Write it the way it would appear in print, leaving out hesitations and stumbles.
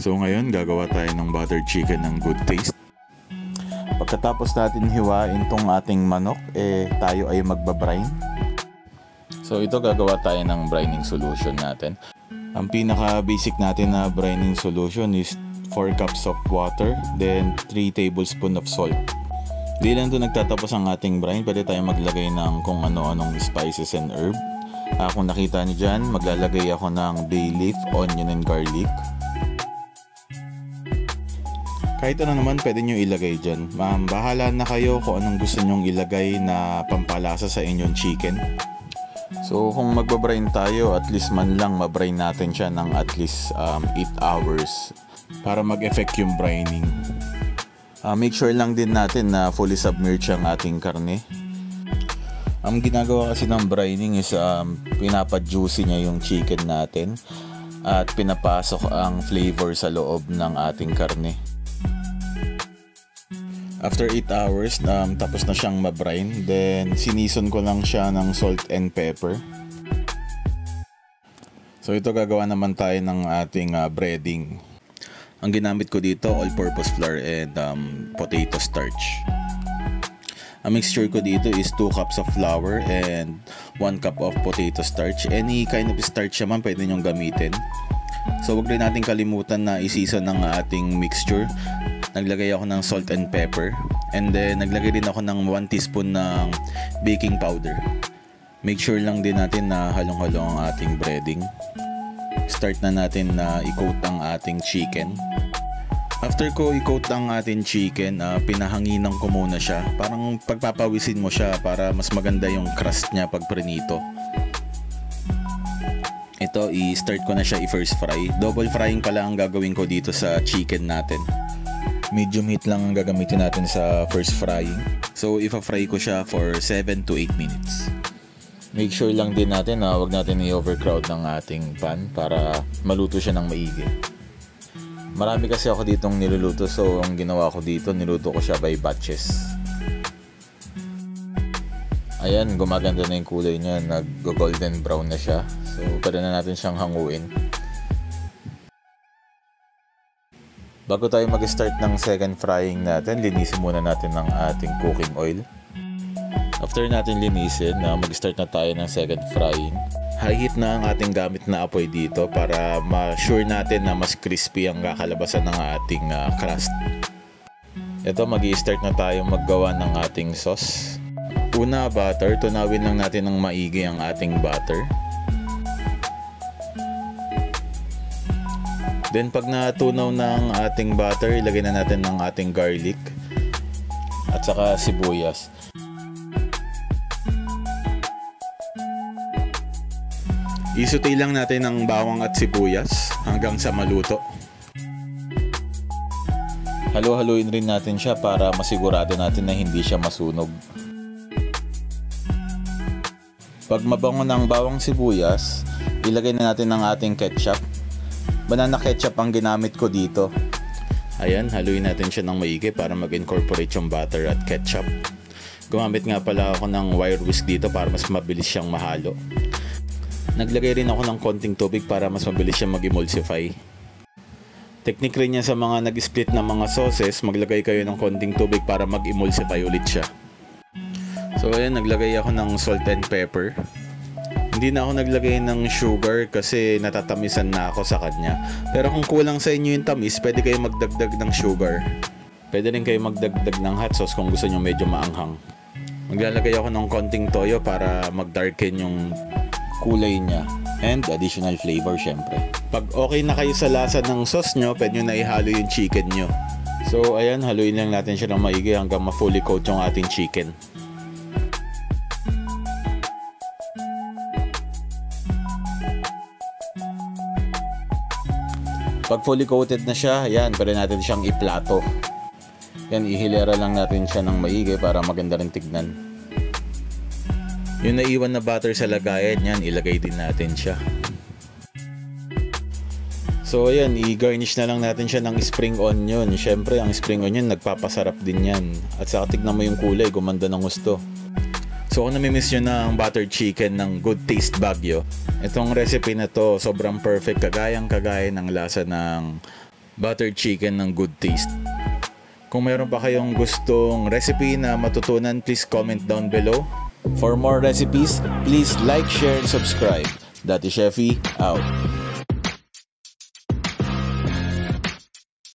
So ngayon, gagawa tayo ng buttered chicken ng good taste. Pagkatapos natin hiwain tong ating manok, tayo ay magbabrine. So ito, gagawa tayo ng brining solution natin. Ang pinaka basic natin na brining solution is 4 cups of water, then 3 tablespoons of salt. Di lang ito nagtatapos ang ating brine, pwede tayo maglagay ng kung ano-anong spices and herb. Kung nakita niyo dyan, maglalagay ako ng bay leaf, onion and garlic. Kahit ano naman pwede nyo ilagay dyan. Bahala na kayo kung anong gusto nyong ilagay na pampalasa sa inyong chicken. So kung magbabrine tayo, at least man lang mabrine natin siya ng at least 8 hours para mag-effect yung brining. Make sure lang din natin na fully submerged ang ating karne. Ang ginagawa kasi ng brining is pinapa-juicy niya yung chicken natin at pinapasok ang flavor sa loob ng ating karne. After 8 hours, tapos na siyang mabrine, then sinison ko lang siya ng salt and pepper. So ito, gagawa naman tayo ng ating breading. Ang ginamit ko dito, all-purpose flour and potato starch. Ang mixture ko dito is 2 cups of flour and 1 cup of potato starch. Any kind of starch naman pwede nyong gamitin. So wag rin natin kalimutan na i-season ng ating mixture. Naglagay ako ng salt and pepper, and then naglagay din ako ng 1 teaspoon ng baking powder. Make sure lang din natin na halong-halo ang ating breading. Start na natin na i-coat ang ating chicken. After ko i-coat ang ating chicken, pinahanginan ko muna siya. Parang pagpapawisin mo siya para mas maganda yung crust niya pag prinito. Ito, i-start ko na siya i-first fry. Double frying pala ang gagawin ko dito sa chicken natin. Medium heat lang ang gagamitin natin sa first frying. So, ipa-fry ko siya for 7 to 8 minutes. Make sure lang din natin na huwag natin i-overcrowd ng ating pan para maluto siya ng maigi. Marami kasi ako ditong niluluto, so ang ginawa ko dito, niluto ko siya by batches. Ayan, gumaganda na yung kulay niya, nag-golden brown na siya. So, pwede na natin siyang hanguin. Bago tayo mag-start ng second frying natin, linisin muna natin ng ating cooking oil. After natin linisin, mag-start na tayo ng second frying. High heat na ang ating gamit na apoy dito para ma-sure natin na mas crispy ang kakalabasan ng ating crust. Ito, mag-i-start na tayo maggawa ng ating sauce. Una, butter. Tunawin lang natin ng maigi ang ating butter. Then pag natunaw ng ating butter, ilagay na natin ng ating garlic at saka sibuyas. Isuti lang natin ng bawang at sibuyas hanggang sa maluto. Halo-haluin rin natin siya para masigurado natin na hindi siya masunog. Pag mabango ng bawang sibuyas, ilagay na natin ng ating ketchup. Banana ketchup ang ginamit ko dito. Ayan, haluin natin siya ng maigi para mag-incorporate yung butter at ketchup. Gumamit nga pala ako ng wire whisk dito para mas mabilis siyang mahalo. Naglagay rin ako ng konting tubig para mas mabilis siyang mag-emulsify. Technique rin niya sa mga nag-split na mga sauces, maglagay kayo ng konting tubig para mag-emulsify ulit siya. So ayan, naglagay ako ng salt and pepper. Hindi na ako naglagay ng sugar kasi natatamisan na ako sa kanya. Pero kung kulang sa inyo yung tamis, pwede kayo magdagdag ng sugar. Pwede rin kayo magdagdag ng hot sauce kung gusto nyo medyo maanghang. Maglalagay ako ng konting toyo para mag-darken yung kulay niya. And additional flavor syempre. Pag okay na kayo sa lasa ng sauce nyo, pwede nyo na ihalo yung chicken nyo. So ayan, haluin lang natin siya ng maigi hanggang ma-fully coat yung ating chicken. Pag fully coated na siya, ayan, pwede natin siyang iplato. Yan, ihilera lang natin siya ng maigi para maganda rin tignan. Yung naiwan na butter sa lagayan, yan, ilagay din natin siya. So ayan, i-garnish na lang natin siya ng spring onion. Syempre, ang spring onion, nagpapasarap din yan. At saka tignan mo yung kulay, gumanda ng gusto. So kung namimiss nyo na ang buttered chicken ng Good Taste Baguio, itong recipe na to sobrang perfect, kagaya ng lasa ng buttered chicken ng good taste. Kung meron pa kayong gustong recipe na matutunan, please comment down below. For more recipes, please like, share, and subscribe. Dati Chefy, out.